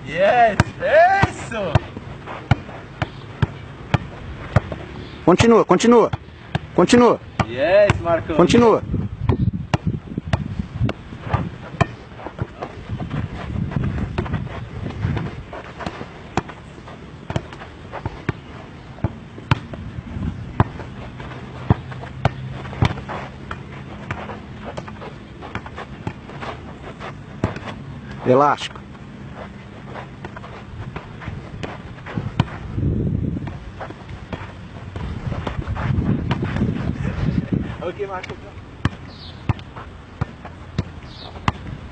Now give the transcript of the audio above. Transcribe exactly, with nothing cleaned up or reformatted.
Yes! Isso! Continua, continua. Continua. Yes, Marcão. Continua. Elástico. Ok, Marcão.